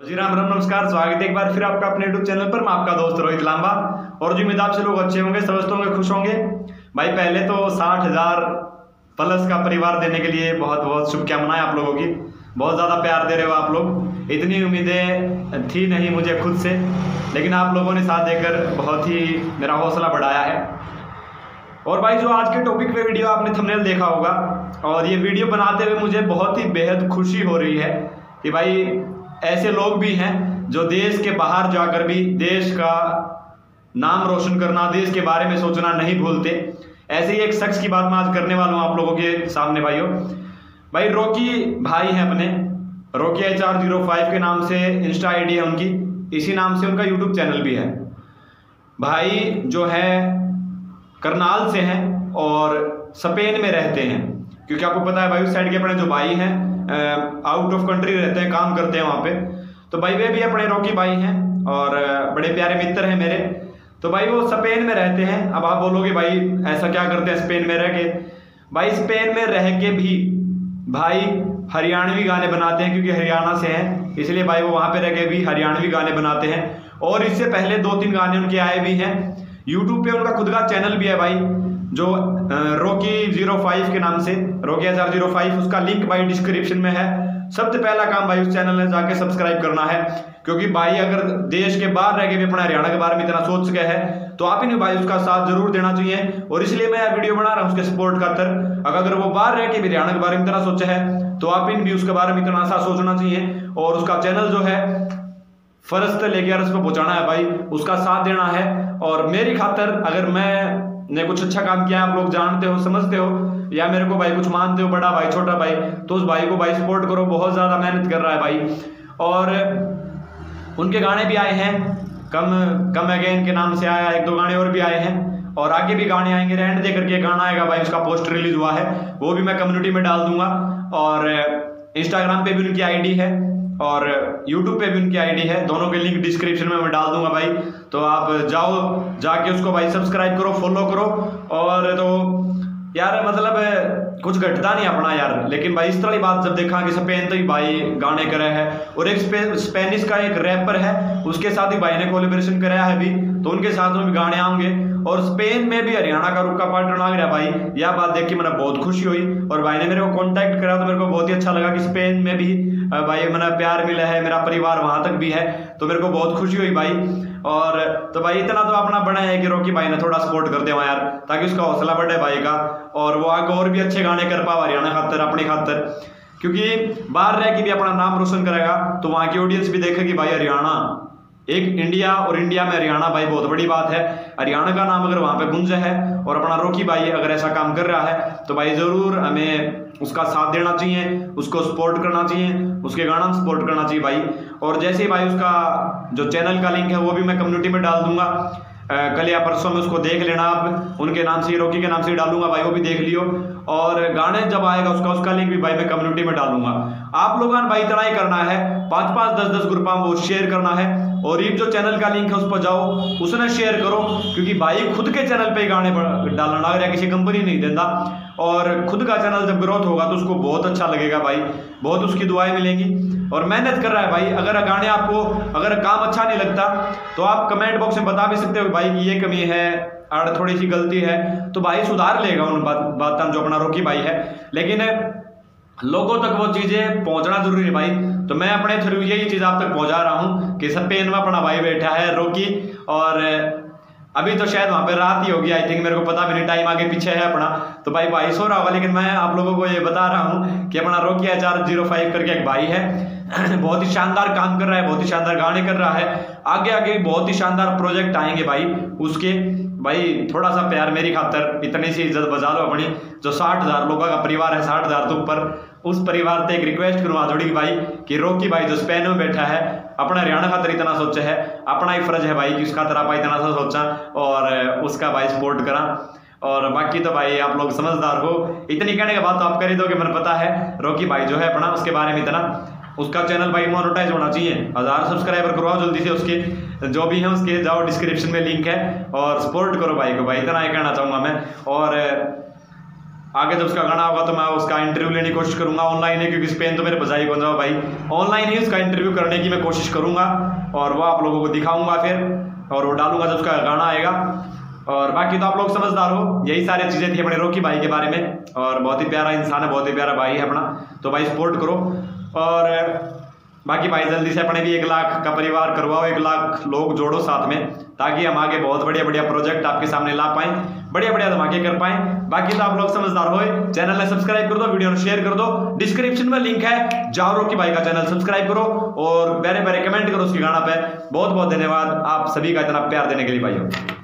जी राम राम नमस्कार, स्वागत है एक बार फिर आपका अपने यूट्यूब चैनल पर। मैं आपका दोस्त रोहित लांबा और जो उम्मीद आपसे लोग अच्छे होंगे, स्वस्थ होंगे, खुश होंगे। भाई पहले तो 60,000 प्लस का परिवार देने के लिए बहुत बहुत शुभकामनाएं आप लोगों की। बहुत ज़्यादा प्यार दे रहे हो आप लोग। इतनी उम्मीदें थी नहीं मुझे खुद से, लेकिन आप लोगों ने साथ देकर बहुत ही मेरा हौसला बढ़ाया है। और भाई जो आज के टॉपिक पे वीडियो आपने थंबनेल देखा होगा, और ये वीडियो बनाते हुए मुझे बहुत ही बेहद खुशी हो रही है कि भाई ऐसे लोग भी हैं जो देश के बाहर जाकर भी देश का नाम रोशन करना, देश के बारे में सोचना नहीं भूलते। ऐसे ही एक शख्स की बात मैं आज करने वाला हूं आप लोगों के सामने। भाई रॉकी भाई हैं अपने, रॉकी HR05 के नाम से इंस्टा आईडी है उनकी, इसी नाम से उनका यूट्यूब चैनल भी है। भाई जो है करनाल से हैं और स्पेन में रहते हैं, क्योंकि आपको पता है भाई उस साइड के अपने जो भाई हैं आउट ऑफ कंट्री रहते हैं, काम करते हैं वहाँ पे। तो भाई वे भी अपने रॉकी भाई हैं और बड़े प्यारे मित्र हैं मेरे। तो भाई वो स्पेन में रहते हैं। अब आप बोलोगे भाई ऐसा क्या करते हैं स्पेन में रह के? भाई स्पेन में रह के भी भाई हरियाणवी गाने बनाते हैं, क्योंकि हरियाणा से हैं, इसलिए भाई वो वहाँ पे रह के भी हरियाणवी गाने बनाते हैं। और इससे पहले 2-3 गाने उनके आए भी हैं। यूट्यूब पे उनका खुद का चैनल भी है भाई, जो रॉकी05 के नाम से, रॉकी HR05, उसका लिंक भाई डिस्क्रिप्शन में है। सबसे पहला काम भाई उस चैनल में जाके सब्सक्राइब करना है, क्योंकि भाई अगर देश के बाहर रह के भी अपना हरियाणा के बारे में इतना सोच सके है तो आप ही ने भाई उसका साथ जरूर देना चाहिए। और इसलिए मैं वीडियो बना रहा हूँ उसके सपोर्ट खातर। अगर वो बाहर रह के भी हरियाणा के बारे में इतना सोचा है तो आप इन भी उसके बारे में इतना सा सोचना चाहिए। और उसका चैनल जो है फर्ज से लेके अर्ज पे पहुंचाना है भाई, उसका साथ देना है। और मेरी खातर अगर मैंने कुछ अच्छा काम किया, आप लोग जानते हो, समझते हो, या मेरे को भाई कुछ मानते हो, बड़ा भाई छोटा भाई, तो उस भाई को भाई सपोर्ट करो। बहुत ज्यादा मेहनत कर रहा है भाई। और उनके गाने भी आए हैं, कम अगेन के नाम से आया, 1-2 गाने और भी आए हैं, और आगे भी गाने आएंगे। रहने दे करके गाना आएगा भाई, उसका पोस्टर रिलीज हुआ है, वो भी मैं कम्युनिटी में डाल दूंगा। और इंस्टाग्राम पे भी उनकी आईडी है और यूट्यूब पे भी उनकी आईडी है, दोनों के लिंक डिस्क्रिप्शन में मैं डाल दूंगा भाई। तो आप जाओ, जाके उसको भाई सब्सक्राइब करो, फॉलो करो। और तो यार मतलब कुछ घटता नहीं अपना यार, लेकिन भाई इस तरह की बात जब देखा कि स्पेन तो ही भाई गाने करे हैं, और एक स्पेनिश का एक रैपर है, उसके साथ ही भाई ने कोलैबोरेशन कराया है भी, तो उनके साथ में भी गाने आएंगे। और स्पेन में भी हरियाणा का रुक्का पार्टनर आ गया भाई। यह बात देख के मैंने बहुत खुशी हुई, और भाई ने मेरे को कांटेक्ट करा तो मेरे को बहुत ही अच्छा लगा कि स्पेन में भी भाई मैंने प्यार मिला है, मेरा परिवार वहां तक भी है, तो मेरे को बहुत खुशी हुई भाई। और तो भाई इतना तो अपना बना है कि रॉकी भाई ने थोड़ा सपोर्ट कर दिया यार, ताकि उसका हौसला बढ़े भाई का, और वो आगे और भी अच्छे गाने कर पाओ हरियाणा खातर, अपनी खातर। क्योंकि बाहर रह के भी अपना नाम रोशन करेगा तो वहां की ऑडियंस भी देखेगी भाई हरियाणा एक इंडिया, और इंडिया में हरियाणा भाई बहुत बड़ी बात है। हरियाणा का नाम अगर वहां पे गुंज है और अपना रॉकी भाई अगर ऐसा काम कर रहा है तो भाई जरूर हमें उसका साथ देना चाहिए, उसको सपोर्ट करना चाहिए, उसके गाना सपोर्ट करना चाहिए भाई। और जैसे ही भाई उसका जो चैनल का लिंक है वो भी मैं कम्युनिटी में डाल दूंगा, कल या परसों में उसको देख लेना आप, उनके नाम से, रॉकी के नाम से डालूंगा भाई, वो भी देख लियो। और गाने जब आएगा उसका लिंक भी भाई मैं कम्युनिटी में डालूंगा। आप लोगों ने भाई इतना ही करना है, 5-5, 10-10 ग्रुप में वो शेयर करना है, और ये जो चैनल का लिंक है उस पर जाओ, उसने शेयर करो, क्योंकि भाई खुद के चैनल पे गाने डालना लग रहा है, किसी कंपनी नहीं देता। और खुद का चैनल जब ग्रोथ होगा तो उसको बहुत अच्छा लगेगा भाई, बहुत उसकी दुआएं मिलेंगी। और मेहनत कर रहा है भाई। अगर गाने आपको अगर काम अच्छा नहीं लगता तो आप कमेंट बॉक्स में बता भी सकते हो भाई कि ये कमी है और थोड़ी सी गलती है, तो भाई सुधार लेगा उन बात जो अपना रॉकी भाई है। लेकिन लोगों तक वो चीजें पहुंचना जरूरी है भाई। तो मैं अपने थ्रू यही चीज आप तक पहुंचा रहा हूं कि स्पेन में अपना भाई बैठा है रॉकी, और अभी तो शायद वहां पे रात ही होगी आई थिंक, मेरे को पता भी नहीं, टाइम आगे पीछे है अपना, तो भाई सो रहा होगा। लेकिन मैं आप लोगों को ये बता रहा हूँ कि अपना रॉकी HR05 करके एक भाई है, बहुत ही शानदार काम कर रहा है, बहुत ही शानदार गाने कर रहा है। आगे बहुत ही शानदार प्रोजेक्ट आएंगे भाई उसके। भाई थोड़ा सा प्यार मेरी खातर, इतनी सी इज्जत बजा लो अपनी। जो 60,000 लोगों का परिवार है, 60,000 तो ऊपर, उस परिवार से एक रिक्वेस्ट करूँ जोड़ी भाई कि रॉकी भाई जो स्पेन में बैठा है अपना हरियाणा खातर इतना सोचा है, अपना ही फर्ज है भाई कि उसका तरह आप इतना सा सोचा और उसका भाई सपोर्ट करा। और बाकी तो भाई आप लोग समझदार हो, इतनी कहने के बाद तो आप कर ही दोगे, मैंने पता है। रॉकी भाई जो है अपना उसके बारे में इतना, उसका चैनल भाई मोनेटाइज होना चाहिए, 1000 सब्सक्राइबर करवाओ जल्दी से, उसके जो भी हैं उसके जाओ, डिस्क्रिप्शन में लिंक है, और सपोर्ट करो भाई को भाई, इतना ही कहना चाहूँगा मैं। और आगे जब उसका गाना होगा तो मैं उसका इंटरव्यू लेने की कोशिश करूंगा ऑनलाइन है, क्योंकि स्पेन तो मेरे बजाई कौन जाओ भाई, ऑनलाइन ही उसका इंटरव्यू करने की मैं कोशिश करूंगा और वो आप लोगों को दिखाऊंगा फिर, और वो डालूंगा जब उसका गाना आएगा। और बाकी तो आप लोग समझदार हो, यही सारी चीजें थी अपने रॉकी भाई के बारे में। और बहुत ही प्यारा इंसान है, बहुत ही प्यारा भाई है अपना, तो भाई सपोर्ट करो। और बाकी भाई जल्दी से अपने भी 1 लाख का परिवार करवाओ, 1 लाख लोग जोड़ो साथ में, ताकि हम आगे बहुत बढ़िया बढ़िया प्रोजेक्ट आपके सामने ला पाएं, बढ़िया बढ़िया धमाके कर पाएं। बाकी तो आप लोग समझदार हो, चैनल ने सब्सक्राइब कर दो, वीडियो को शेयर कर दो, डिस्क्रिप्शन में लिंक है, जाओ रॉकी भाई का चैनल सब्सक्राइब करो और प्यारे प्यारे कमेंट करो उसके गाना पे। बहुत बहुत धन्यवाद आप सभी का इतना प्यार देने के लिए भाइयों।